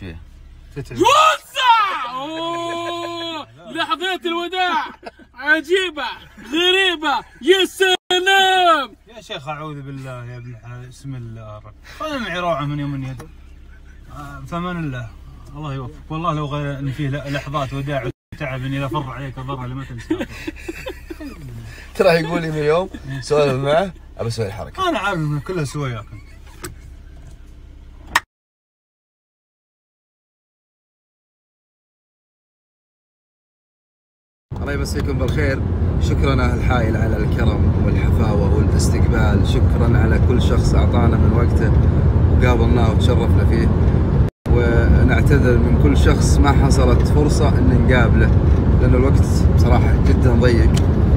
فيه؟ يوسع! اوه لحظات الوداع عجيبة غريبة يا سلام. يا شيخ اعوذ بالله يا ابن الحلال، بسم الله الرحمن الرحيم. انا معي روعه من يوم يد. فمان الله، الله يوفق. والله لو غير ان فيه لحظات وداع وتعب اني لا افر عليك الضر اللي ما تنسى. ترى يقول لي من يوم سولف معه ابى اسوي الحركه. انا عارف انه كلها سوياك. الله يمسيكم بالخير. شكرا اهل الحائل على الكرم والحفاوه والاستقبال، شكرا على كل شخص اعطانا من وقته وقابلناه وتشرفنا فيه، ونعتذر من كل شخص ما حصلت فرصه ان نقابله لان الوقت بصراحه جدا ضيق.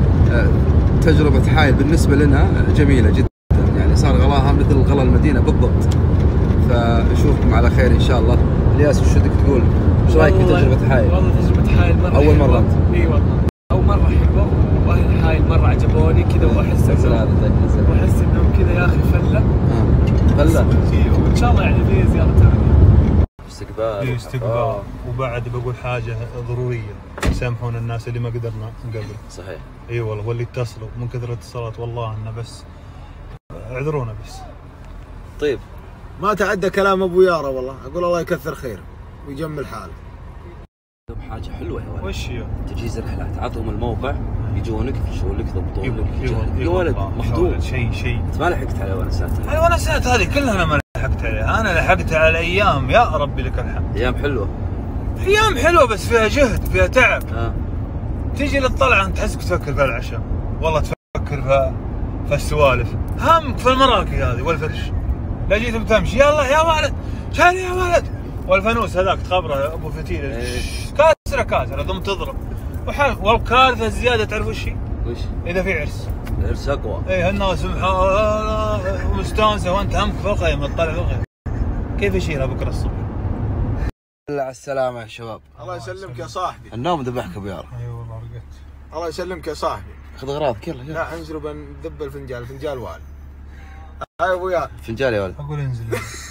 تجربه حائل بالنسبه لنا جميله جدا، يعني صار غلاها مثل غلا المدينه بالضبط. فنشوفكم على خير ان شاء الله. الياس وش بدك تقول؟ ايش رايك في تجربه حائل؟ والله تجربة حائل مرة أول مرة حلوة. اي والله أول مرة حلوة، وأهل حائل مرة عجبوني كذا، وأحس إنهم كذا يا أخي فلة. فلة؟ وإن شاء الله يعني في زيارة ثانية. استقبال. وبعد بقول حاجة ضرورية، يسامحون الناس اللي ما قدرنا نقابل. صحيح. اي والله، واللي اتصلوا من كثر الاتصالات والله انه بس اعذرونا بس. طيب ما تعدى كلام ابو يارا، والله اقول الله يكثر خيره ويجمل حاله. حاجه حلوه يا ولد. وش هي؟ تجهيز الرحلات، عطهم الموقع يجونك يفرشون لك يضبطون لك يا والله ولد مخدوم. شيء انت ما لحقت على ونسات. الونسات هذه كلها انا ما لحقت عليها، انا لحقت على ايام يا ربي لك الحمد. ايام حلوه. ايام حلوه بس فيها جهد فيها تعب. تيجي للطلعه انت تحسك تفكر في العشاء، والله تفكر في السوالف، همك في المراكي هذه والفرش. لا جيت بتمشي يلا يا ولد شاري يا ولد، والفانوس هذاك تخبره ابو فتيله كاسره ثم تضرب. والكارثه الزياده تعرف وش هي؟ وش؟ اذا في عرس. العرس اقوى. اي الناس مستانسه وانت همك في الخيمه تطلع في الخيمه. كيف يشيلها بكره الصبح؟ على السلامه يا شباب. الله يسلمك يا صاحبي. النوم ذبحك ابو يارا. اي والله رقدت. الله يسلمك يا صاحبي. خذ اغراضك يلا. لا انشرب ندب الفنجان والي. هاي ابو يارا. فنجان يا ولد. اقول انزل.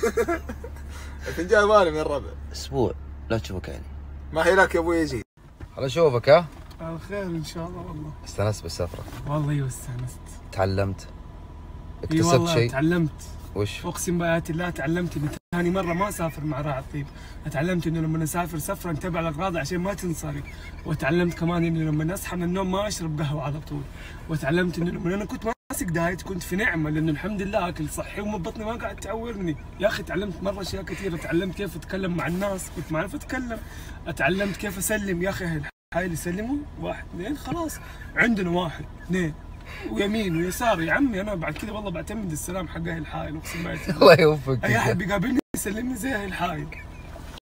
الفنجان والي من الربع. اسبوع لا تشوفك عيني. ما هي لك يا ابو يزيد. خل اشوفك. ها؟ على خير إن شاء الله. والله استانست بالسفره؟ والله ايوه استانست. تعلمت؟ اي اكتسبت والله شيء؟ تعلمت. وش؟ اقسم بآيات الله تعلمت اني ثاني مره ما اسافر مع راعي الطيب. تعلمت انه لما اسافر سفره انتبه على الاغراض عشان ما تنصري. وتعلمت كمان اني لما اصحى من النوم ما اشرب قهوه على طول. وتعلمت انه لما انا كنت ماسك دايت كنت في نعمه، لانه الحمد لله اكل صحي وبطني ما قاعد تعورني. يا اخي تعلمت مره اشياء كثيره، تعلمت كيف اتكلم مع الناس، كنت ما اعرف اتكلم. تعلمت كيف اسلم. يا اخي هاي اللي يسلموا 1 2 خلاص عندنا 1 2 ويمين ويسار. يا عمي انا بعد كذا والله بعتمد السلام حق اهل الحائل، اقسم بالله. الله يوفقك. اي احد بيقابلني يسلمني زي اهل الحائل.